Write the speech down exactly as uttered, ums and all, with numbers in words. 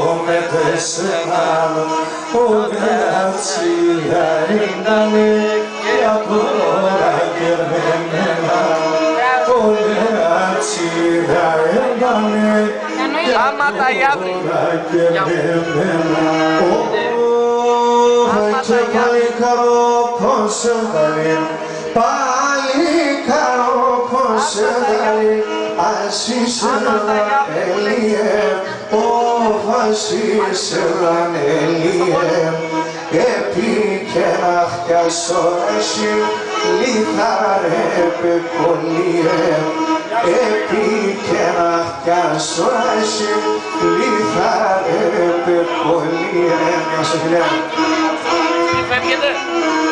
με τεσσερά ούτε ατσιγαρίνανε για τώρα και μεμένα ούτε ατσιγαρίνανε για τώρα και μεμένα και πάλι καρό πως έβαλε πάλι καρό πως έβαλε Ασίσεραν Ελίε, ο Βασίσεραν Ελίε, επίκε να χτιάσω εσύ, λιθάρε πεκολίε, επίκε να χτιάσω εσύ, λιθάρε πεκολίε. Να σε φιλέ.